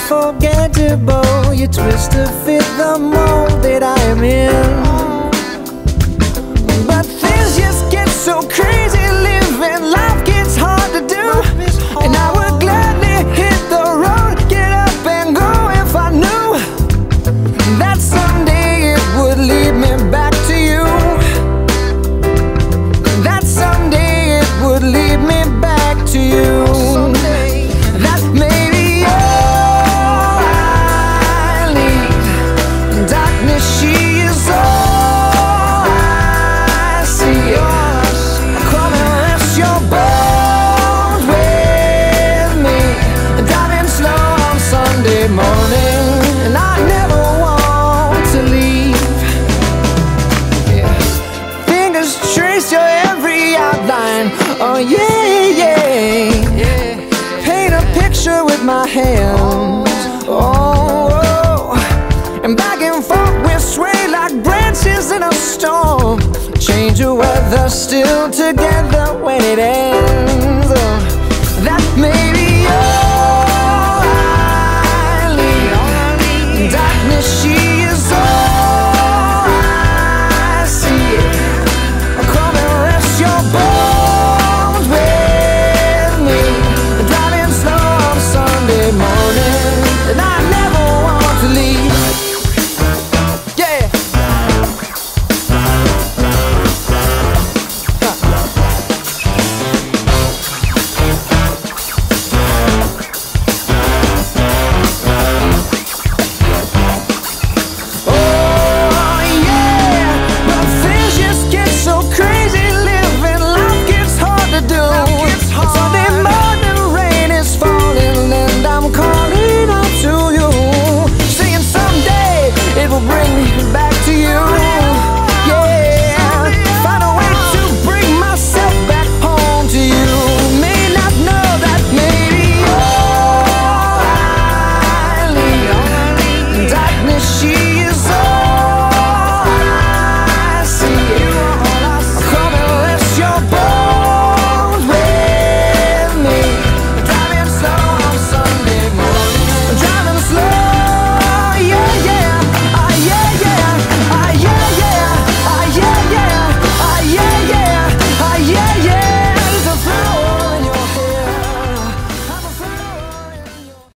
unforgettable. You twist to fit the mold that I am in. But things just get so crazy, living life gets hard to do. And I would gladly hit the road, get up and go if I knew that someday it would lead me back to you. That someday it would lead me back to you. That maybe all I need. Darkness, she is all I see. Come and rest your bones with me. Driving slow on Sunday morning, and I never want to leave. Fingers trace your every outline. Oh yeah, yeah. Paint a picture with my hands. Oh, and back and forth we sway like branches in a storm. Change the weather, still together when it ends.